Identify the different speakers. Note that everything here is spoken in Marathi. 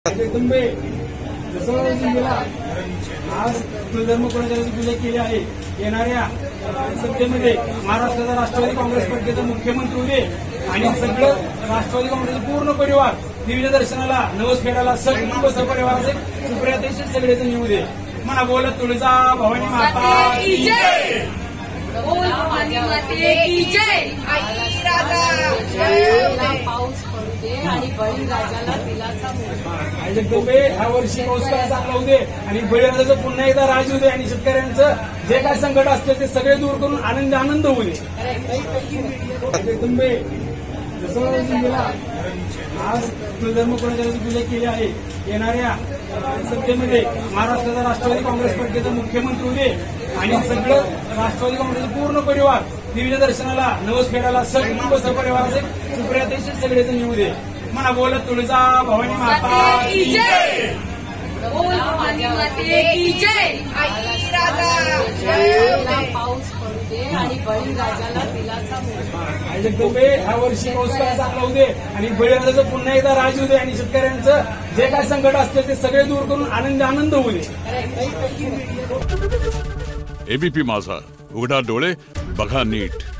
Speaker 1: जगदंबे जसं गेला आज धर्म कोणाच्या पूजा केली आहे. येणाऱ्या सत्तेमध्ये महाराष्ट्राचा राष्ट्रवादी काँग्रेस पार्टीचा मुख्यमंत्री उदे आणि सगळं राष्ट्रवादी काँग्रेसचं पूर्ण परिवार दिव्य दर्शनाला नवस फेडायला सगळं सपरिवाराचे सुप्रियातेशी सगळेजण येऊ दे. म्हणा बोलत तुळजा भवानी माता की जय.
Speaker 2: बोल भवानी माते की जय. आई राजा पाऊस पडू दे आणि बळीराजाला दिलासा मिळू.
Speaker 1: जगदंबे ह्या वर्षी पाऊस काय चांगला होऊ दे आणि बळीराजाचं पुन्हा एकदा राज होऊ दे आणि शेतकऱ्यांचं जे काय संकट असतं ते सगळे दूर करून आनंद होऊ दे. जगदंबे जसं गेला आज धर्म कोणाच्या पूजा केली आहे. येणाऱ्या सत्तेमध्ये महाराष्ट्राचा राष्ट्रवादी काँग्रेस पार्टीचा मुख्यमंत्री उदे आणि सगळं राष्ट्रवादी काँग्रेसचं पूर्ण परिवार दिव्य दर्शनाला नवस फेडायला सगळं सपरिवाराचे सुप्रियातेशी सगळेजण येऊ दे. म्हणा बोलत तुळजा भवानी माता की जय.
Speaker 2: बोल भवानी माते की जय. आई राजा पाऊस पडू दे आणि बळीराजाला दिलासा मिळू.
Speaker 1: जगदंबे ह्या वर्षी पाऊस काय चांगला होऊ दे आणि बळीराजाचं पुन्हा एकदा राज होऊ दे आणि शेतकऱ्यांचं जे काय संकट असतं ते सगळे दूर करून आनंद होऊ दे.
Speaker 3: एबीपी माझा, उघडा डोळे बघा नीट.